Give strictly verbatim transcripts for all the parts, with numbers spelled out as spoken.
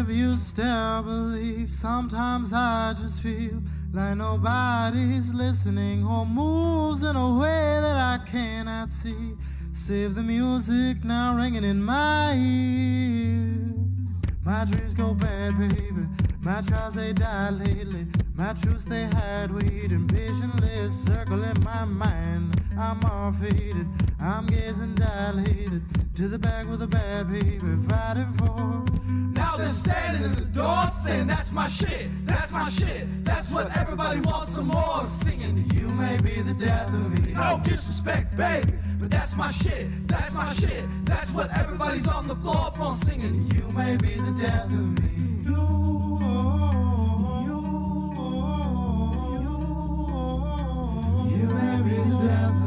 if you still believe. Sometimes I just feel like nobody's listening or moves in a way that I cannot see. Save the music now ringing in my ears. My dreams go bad, baby. My trials, they die lately. My truths, they hide, waiting patiently, circling my mind. I'm all faded, I'm gazing dilated to the back with a bad baby fighting for. Now they're standing in the door saying that's my shit, that's my shit, that's what everybody wants some more of. Singing, you may be the death of me. No disrespect, baby, but that's my shit, that's my shit, that's what everybody's on the floor for. Singing, you may be the death of me. You, you may be the death of me.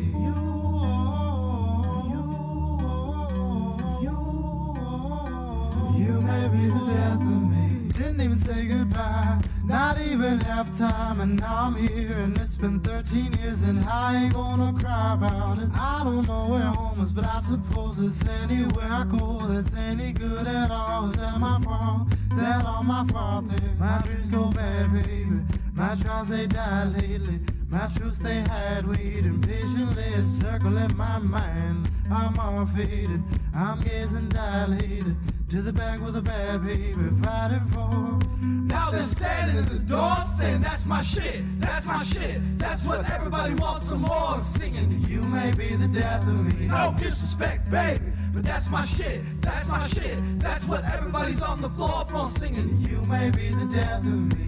You may be the death of me. Didn't even say goodbye, not even half time, and now I'm here, and it's been thirteen years, and I ain't gonna cry about it. I don't know where home is, but I suppose it's anywhere I go that's any good at all. Is that my fault? Is that all my fault? Then my dreams go bad, baby. My trials, they die lately. My truths, they hide, waiting patiently, circling my mind. I'm all faded, I'm gazing dilated to the back with a bad baby fighting for. Now they're standing in the door saying that's my shit, that's my shit, that's what everybody wants some more of. Singing, you may be the death of me. No disrespect, baby, but that's my shit, that's my shit, that's what everybody's on the floor for. Singing, you may be the death of me.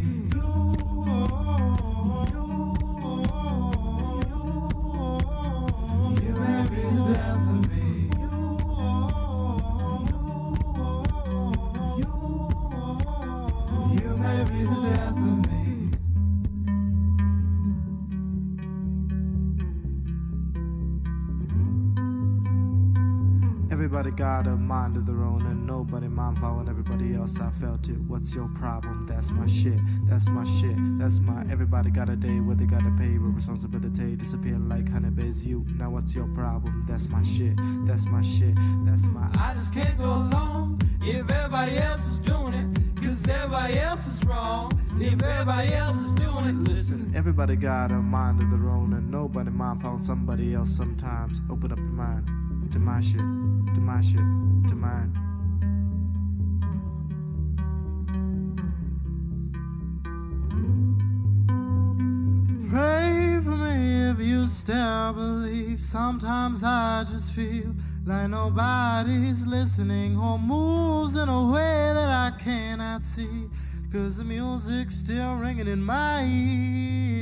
You may be the death of me. You may be the death of me. Everybody got a mind of their own, and nobody mind following everybody else. I felt it. What's your problem? That's my shit. That's my shit. That's my. Everybody got a day where they gotta pay with responsibility. Disappear like honeybees. You. Now what's your problem? That's my shit. That's my shit. That's my. I just can't go along if everybody else is doing it, 'cause everybody else is wrong if everybody else is doing it. Listen, everybody got a mind of their own, and nobody mind following somebody else sometimes. Open up your mind to my shit, to my shit, to mine. Pray for me if you still believe. Sometimes I just feel like nobody's listening or moves in a way that I cannot see, 'cause the music's still ringing in my ears.